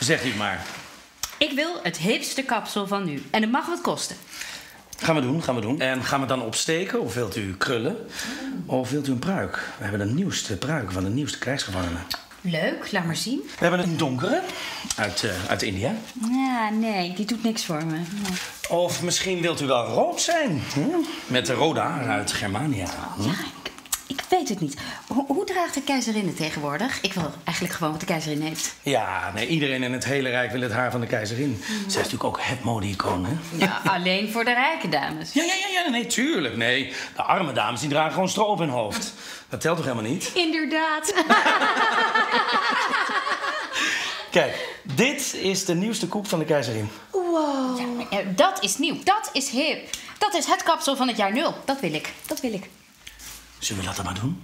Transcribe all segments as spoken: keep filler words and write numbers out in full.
Zegt u het maar. Ik wil het hipste kapsel van nu. En het mag wat kosten. Gaan we doen, gaan we doen. En gaan we dan opsteken? Of wilt u krullen? Of wilt u een pruik? We hebben de nieuwste pruik van de nieuwste krijgsgevangenen. Leuk, laat maar zien. We hebben een donkere uit, uh, uit India. Ja, nee, die doet niks voor me. Nee. Of misschien wilt u wel rood zijn. Hm? Met de rode haar uit Germania. Hm? Ja, ik, ik weet het niet. Ho hoe draagt de keizerin het tegenwoordig? Ik wil eigenlijk gewoon wat de keizerin heeft. Ja, nee, iedereen in het hele rijk wil het haar van de keizerin. Mm. Zij is natuurlijk ook het mode-icoon, hè? Ja, alleen voor de rijke dames. Ja, ja, ja, ja, nee, tuurlijk. Nee, de arme dames die dragen gewoon stro op hun hoofd. Dat telt toch helemaal niet? Inderdaad. Kijk, dit is de nieuwste koep van de keizerin. Wow. Ja, dat is nieuw. Dat is hip. Dat is het kapsel van het jaar nul. Dat wil ik. Dat wil ik. Zullen we dat dan maar doen?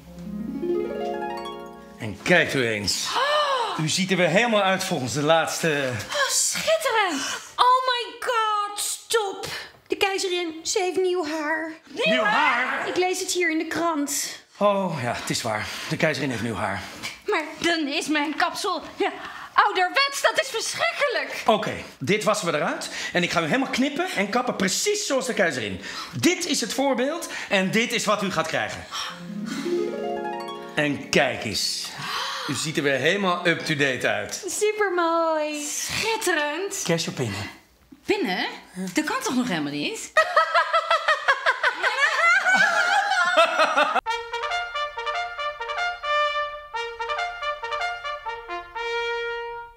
En kijkt u eens. Oh. U ziet er weer helemaal uit volgens de laatste... Oh, schitterend. Oh my god, stop. De keizerin, ze heeft nieuw haar. Nieuw, nieuw haar? Ik lees het hier in de krant. Oh, ja, het is waar. De keizerin heeft nieuw haar. Maar dan is mijn kapsel... Ja, ouderwets, dat is verschrikkelijk. Oké, okay, dit wassen we eruit. En ik ga u helemaal knippen en kappen precies zoals de keizerin. Dit is het voorbeeld en dit is wat u gaat krijgen. En kijk eens. U ziet er weer helemaal up-to-date uit. Supermooi. Schitterend. Cash op pinnen. Pinnen? Dat kan toch nog helemaal niet?